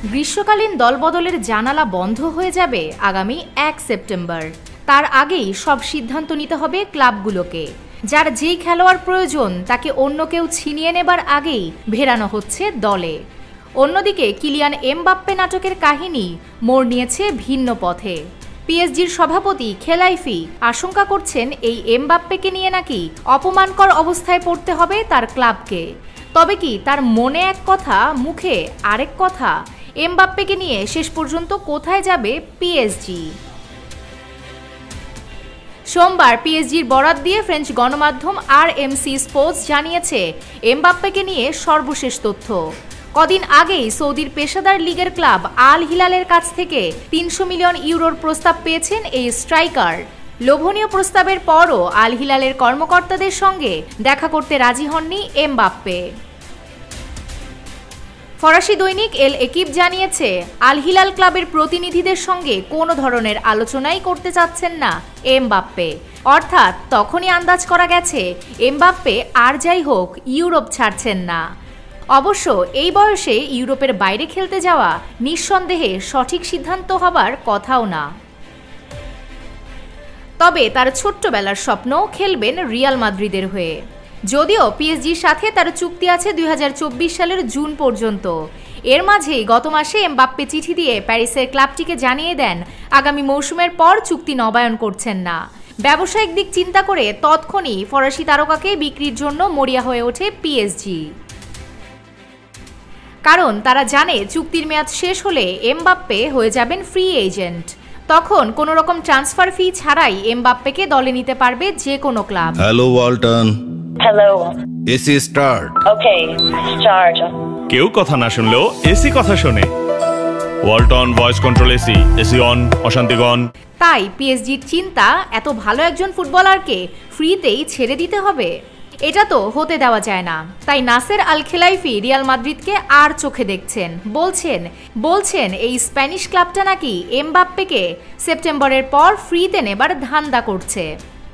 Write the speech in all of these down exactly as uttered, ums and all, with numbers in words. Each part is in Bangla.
গ্রীষ্মকালীন দলবদলের জানালা বন্ধ হয়ে যাবে আগামী এক সেপ্টেম্বর। তার আগেই সব সিদ্ধান্ত নিতে হবে ক্লাবগুলোকে। যার যেই খেলোয়াড় প্রয়োজন তাকে অন্য কেউ ছিনিয়ে নেবার আগেই ভেড়ানো হচ্ছে দলে। অন্যদিকে কিলিয়ান এমবাপ্পে নাটকের কাহিনী মোড় নিয়েছে ভিন্ন পথে। পিএসজির সভাপতি খেলাইফি আশঙ্কা করছেন এই এমবাপ্পেকে নিয়ে নাকি অপমানকর অবস্থায় পড়তে হবে তার ক্লাবকে। তবে কি তার মনে এক কথা, মুখে আরেক কথা? এমবাপ্পেকে নিয়ে শেষ পর্যন্ত কোথায় যাবে পিএসজি? সোমবার পিএসজির বরাত দিয়ে ফ্রেঞ্চ গণমাধ্যম আর এম সি স্পোর্টস জানিয়েছে এমবাপ্পেকে নিয়ে সর্বশেষ তথ্য। কদিন আগেই সৌদির পেশাদার লিগের ক্লাব আল হিলালের কাছ থেকে তিনশো মিলিয়ন ইউরোর প্রস্তাব পেয়েছেন এই স্ট্রাইকার। লোভনীয় প্রস্তাবের পরও আল হিলালের কর্মকর্তাদের সঙ্গে দেখা করতে রাজি হননি এমবাপ্পে। ফরাসি দৈনিক এল একিপ জানিয়েছে আল হিলাল ক্লাবের প্রতিনিধিদের সঙ্গে কোনো ধরনের আলোচনাই করতে চাচ্ছেন না এমবাপ্পে। অর্থাৎ তখনই আন্দাজ করা গেছে এমবাপ্পে আর যাই হোক ইউরোপ ছাড়ছেন না। অবশ্য এই বয়সে ইউরোপের বাইরে খেলতে যাওয়া নিঃসন্দেহে সঠিক সিদ্ধান্ত হবার কথাও না। তবে তার ছোট্টবেলার স্বপ্ন খেলবেন রিয়াল মাদ্রিদের হয়ে। যদিও পিএসজির সাথে তার চুক্তি আছে দুই হাজার চব্বিশ সালের জুন পর্যন্ত। এর মাঝেই গত মাসে এমবাপ্পে চিঠি দিয়ে প্যারিসের ক্লাবটিকে জানিয়ে দেন আগামী মৌসুমের পর চুক্তি নবায়ন করছেন না। ব্যবসায়িক দিক চিন্তা করে তৎক্ষণই ফরাসি তারকাকে বিক্রির জন্য মরিয়া হয়ে ওঠে পিএসজি। কারণ তারা জানে চুক্তির মেয়াদ শেষ হলে এমবাপ্পে হয়ে যাবেন ফ্রি এজেন্ট। তখন কোনো রকম ট্রান্সফার ফি ছাড়াই এমবাপ্পেকে দলে নিতে পারবে যে কোনো club. Hello Walton. Hello. AC start. Okay, start. কেউ কথা না শুনলেও এসি কথা শোনে। Walton voice control AC, AC on, অশান্তিগণ। তাই পিএসজির চিন্তা এত ভালো একজন ফুটবলারকে ফ্রিতেই ছেড়ে দিতে হবে। এটা তো হতে দেওয়া যায় না। তাই নাসের আল খেলাইফি রিয়াল মাদ্রিদকে আর চোখে দেখছেন। বলছেন বলছেন এই স্প্যানিশ ক্লাবটা নাকি এমবাপ্পেকে সেপ্টেম্বরের পর ফ্রিতে নেবার ধান্দা করছে।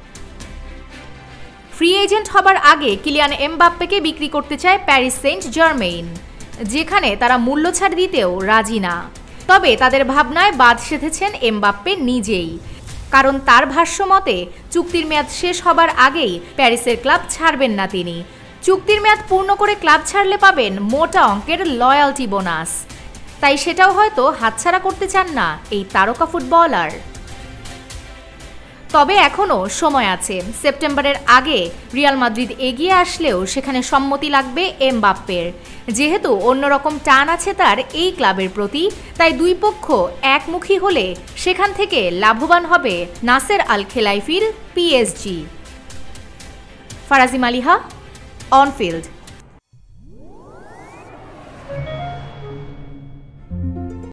ফ্রি এজেন্ট হবার আগে কিলিয়ান এমবাপ্পেকে বিক্রি করতে চায় প্যারিস সেন্ট জার্মেইন, যেখানে তারা মূল্য ছাড় দিতেও রাজি না। তবে তাদের ভাবনায় বাদ সেধেছেন এমবাপ্পে নিজেই। কারণ তার ভাষ্য মতে চুক্তির মেয়াদ শেষ হবার আগেই প্যারিসের ক্লাব ছাড়বেন না তিনি। চুক্তির মেয়াদ পূর্ণ করে ক্লাব ছাড়লে পাবেন মোটা অঙ্কের লয়্যালটি বোনাস। তাই সেটাও হয়তো হাতছাড়া করতে চান না এই তারকা ফুটবলার। তবে এখনও সময় আছে। সেপ্টেম্বরের আগে রিয়াল মাদ্রিদ এগিয়ে আসলেও সেখানে সম্মতি লাগবে এমবাপ্পের। যেহেতু অন্যরকম টান আছে তার এই ক্লাবের প্রতি, তাই দুই পক্ষ একমুখী হলে সেখান থেকে লাভবান হবে নাসের আল খেলাইফির পিএসজি। ফারাজি, মালিহা, অনফিল্ড।